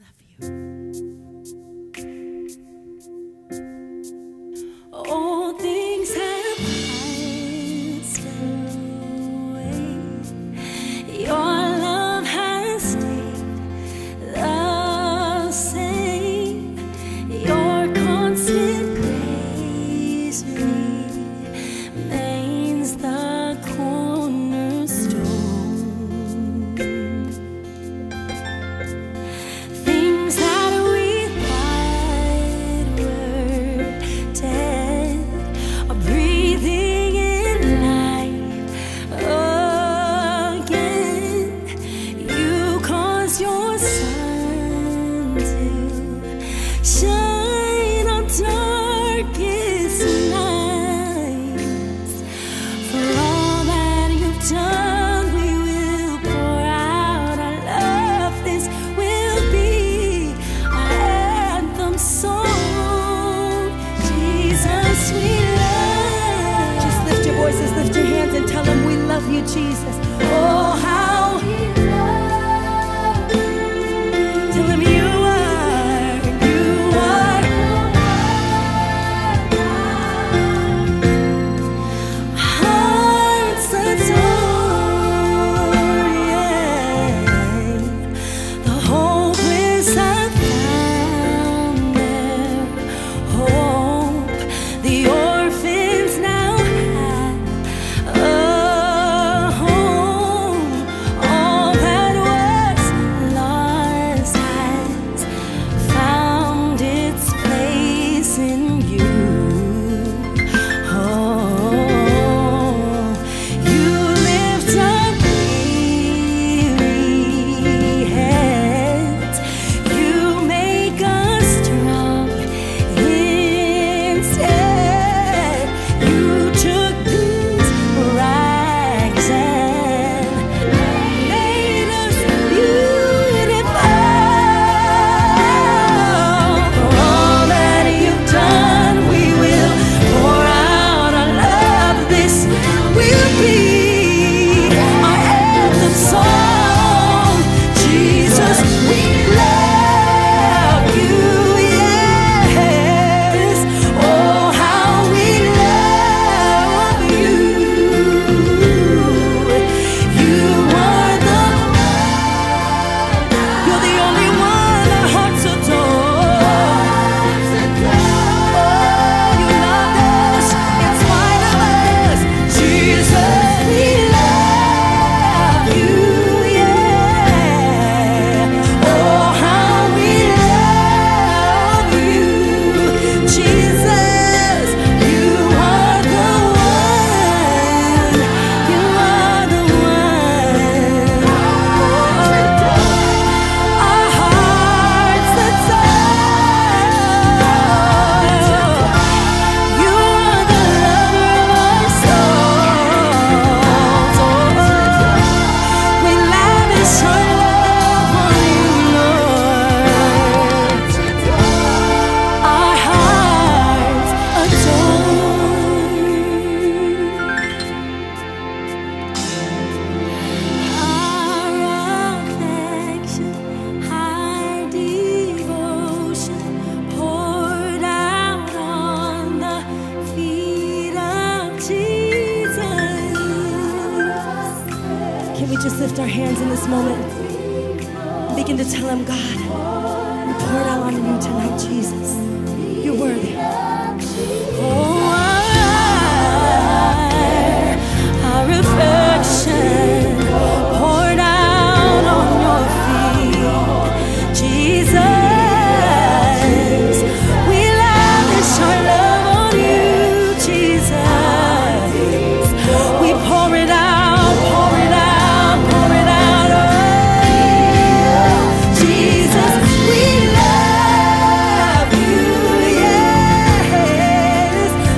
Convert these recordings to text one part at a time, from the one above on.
love you. All things have passed away. Your love has stayed the same. Your constant grace remains the cornerstone. Things that we thought were dead are breathing in life again. You caused your sun to shine on darkest nights. For all that you've done, we will pour out our love. This will be our anthem song. Jesus, we love. Just lift your voices, lift your hands, and tell them we love you, Jesus. Oh, how we love you. Tell him you are. Hearts adore, yeah. The hopeless have found their hope. The orphans now have a home. All that was lost has found its place in you. Oh, you lift up weary heads. You make us strong instead. You took these rags and made us beautiful. For all that you've done, we will pour out our love. This will be our anthem song. Jesus, we love you, yes. Oh, how we love you. You are the one. You're the only one our hearts adore. Oh, you loved us in spite of us. Jesus, we love you, yeah. Oh, how we love you. Jesus, you are the one. You are the one. Our hearts adore. You are the lover of our souls. We lavish our love on you, Lord. Our hearts adore. Our affection, our devotion poured out on the feet of Jesus. Can we just lift our hands in this moment and begin to tell him, God, we pour it out on you tonight, Jesus. You're worthy. Oh, our affection poured out on your feet, Jesus. We lavish our love on you, Jesus. We pour it out, pour it out, pour it out. Oh, Jesus, we love you, yes.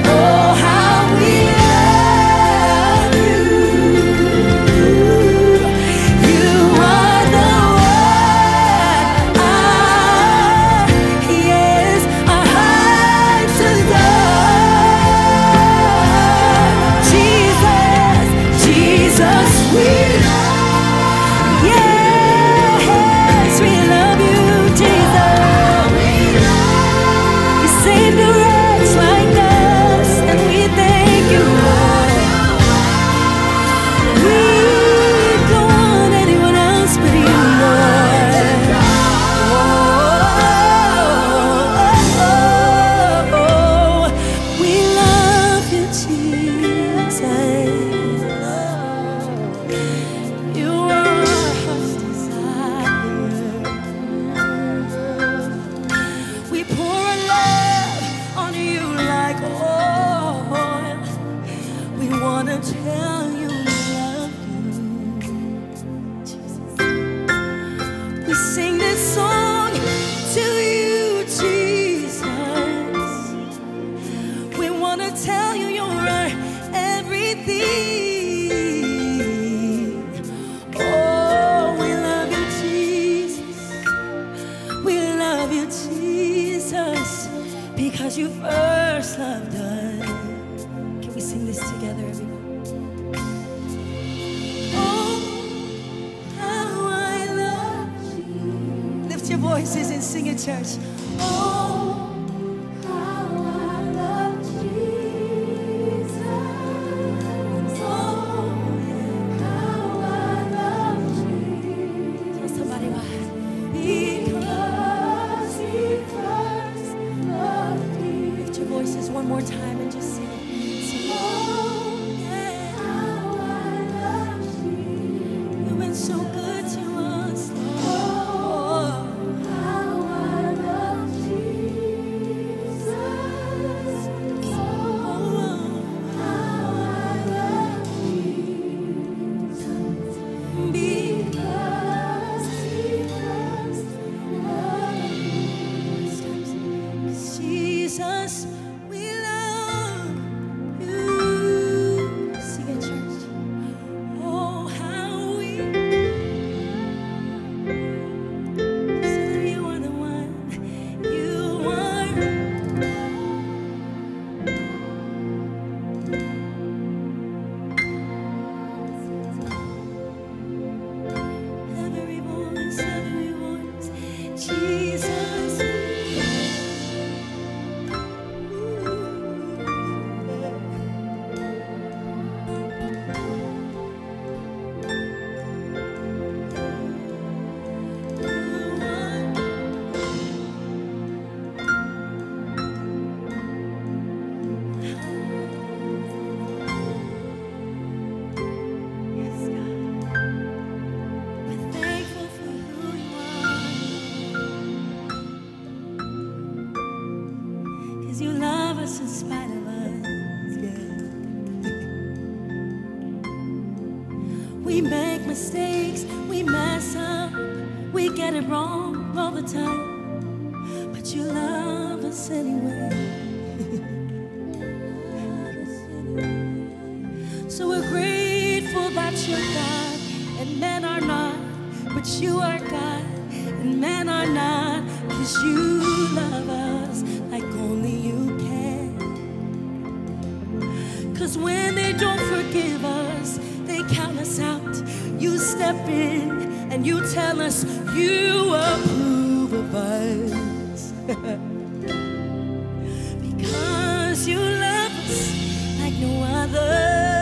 Jesus, because you first loved us. Can we sing this together, everyone? Oh, how I love you. Lift your voices and sing it, church. Oh, how I love Jesus. Oh, how I love Jesus. Tell somebody why. Because he first loved me. Lift your voices one more time and just sing it. Sing, oh, yeah, how I love you. You've been so good to us, Lord. How I love Jesus. Oh, how I love Jesus. Because he first loved me. Jesus, we love you. Sing it, church. Oh, how we say you are the one. You are. Every voice, Jesus. Yes, God. We're thankful for who you are. 'Cause you love us in spite of us. Yeah. We make mistakes, we mess up, we get it wrong all the time. But you love us anyway. So we're grateful that you're God and men are not, but you are God and men are not, 'cause you love us like only you can. 'Cause when they don't forgive us, they count us out. You step in and you tell us you approve of us. Because you love us like no other.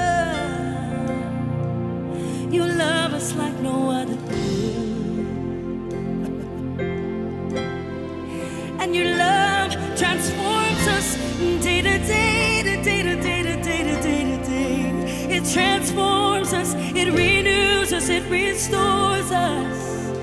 You love us like no other do. And your love transforms us day to day to day to day to day to day to day. It transforms us, it renews us, it restores us.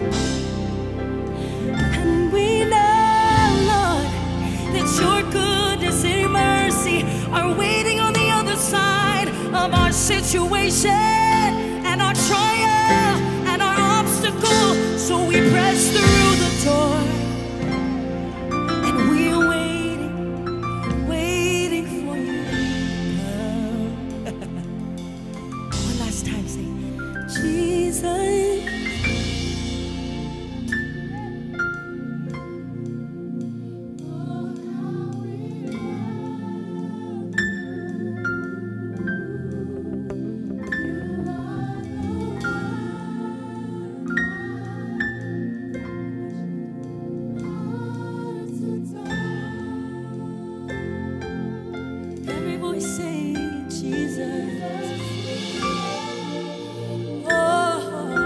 And we know, Lord, that your goodness and mercy are waiting on the other side of our situation and our trial and our obstacle. So we press through the door and we're waiting for you to come. One last time, say, Jesus. Every voice say, Jesus. Oh,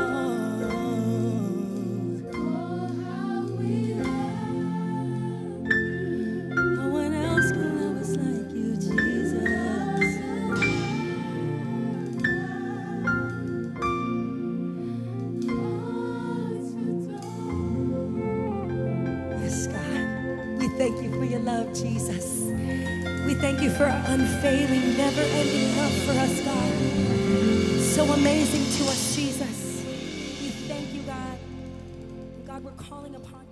how we love. No one else can love us like you, Jesus. Yes, God. We thank you for your love, Jesus. We thank you for unfailing, never-ending love for us, God. So amazing to us, Jesus. We thank you, God. God, we're calling upon